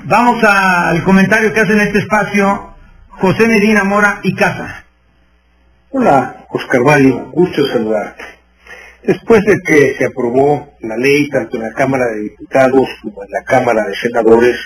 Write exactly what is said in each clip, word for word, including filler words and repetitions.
Vamos a, al comentario que hace en este espacio José Medina Mora y Casa. Hola, Oscar Mario, gusto saludarte. Después de que se aprobó la ley tanto en la Cámara de Diputados como en la Cámara de Senadores,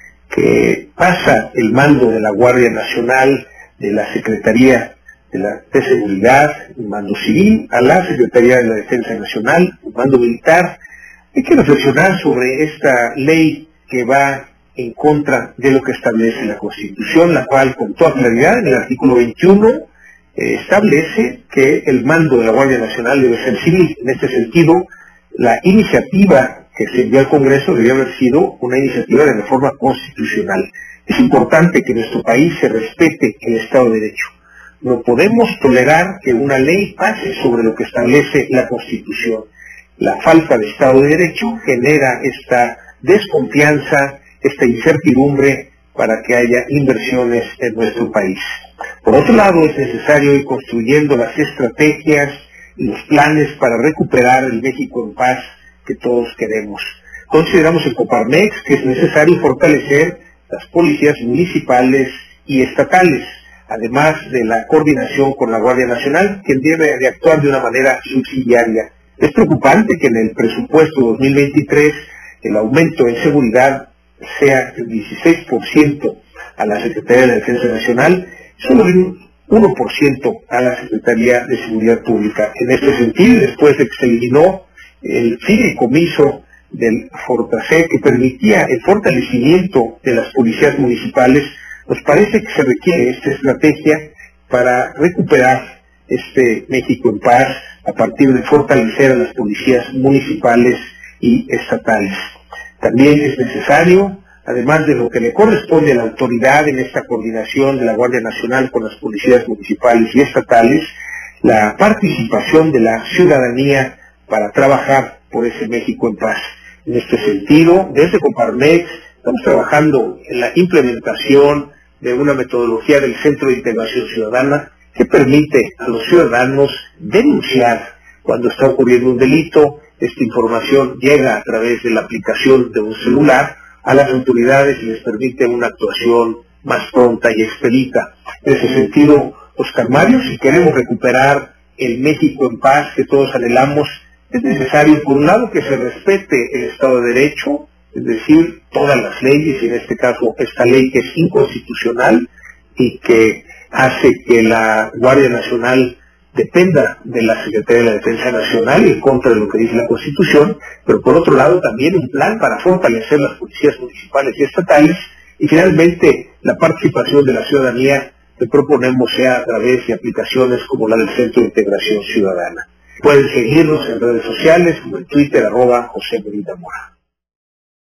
que pasa el mando de la Guardia Nacional de la Secretaría de, la, de Seguridad, un mando civil, a la Secretaría de la Defensa Nacional, un mando militar, hay que reflexionar sobre esta ley que va en contra de lo que establece la Constitución, la cual con toda claridad en el artículo veintiuno eh, establece que el mando de la Guardia Nacional debe ser civil. En este sentido, la iniciativa que se envió al Congreso debería haber sido una iniciativa de reforma constitucional. Es importante que en nuestro país se respete el Estado de Derecho. No podemos tolerar que una ley pase sobre lo que establece la Constitución. La falta de Estado de Derecho genera esta desconfianza, esta incertidumbre para que haya inversiones en nuestro país. Por otro lado, es necesario ir construyendo las estrategias y los planes para recuperar el México en paz que todos queremos. Consideramos en Coparmex que es necesario fortalecer las policías municipales y estatales, además de la coordinación con la Guardia Nacional, que debe de actuar de una manera subsidiaria. Es preocupante que en el presupuesto dos mil veintitrés el aumento en seguridad sea del dieciséis por ciento a la Secretaría de la Defensa Nacional, solo un uno por ciento a la Secretaría de Seguridad Pública. En este sentido, después de que se eliminó el fideicomiso del Fortaseg que permitía el fortalecimiento de las policías municipales, nos parece que se requiere esta estrategia para recuperar este México en paz a partir de fortalecer a las policías municipales y estatales. También es necesario, además de lo que le corresponde a la autoridad en esta coordinación de la Guardia Nacional con las policías municipales y estatales, la participación de la ciudadanía para trabajar por ese México en paz. En este sentido, desde Coparmex estamos trabajando en la implementación de una metodología del Centro de Integración Ciudadana que permite a los ciudadanos denunciar cuando está ocurriendo un delito. Esta información llega a través de la aplicación de un celular a las autoridades y les permite una actuación más pronta y expedita. En ese sentido, Oscar Mario, si queremos recuperar el México en paz que todos anhelamos, es necesario, por un lado, que se respete el Estado de Derecho, es decir, todas las leyes, y en este caso esta ley que es inconstitucional y que hace que la Guardia Nacional dependa de la Secretaría de la Defensa Nacional en contra de lo que dice la Constitución, pero por otro lado también un plan para fortalecer las policías municipales y estatales, y finalmente la participación de la ciudadanía que proponemos sea a través de aplicaciones como la del Centro de Integración Ciudadana. Pueden seguirnos en redes sociales como en Twitter, arroba José Medina Mora.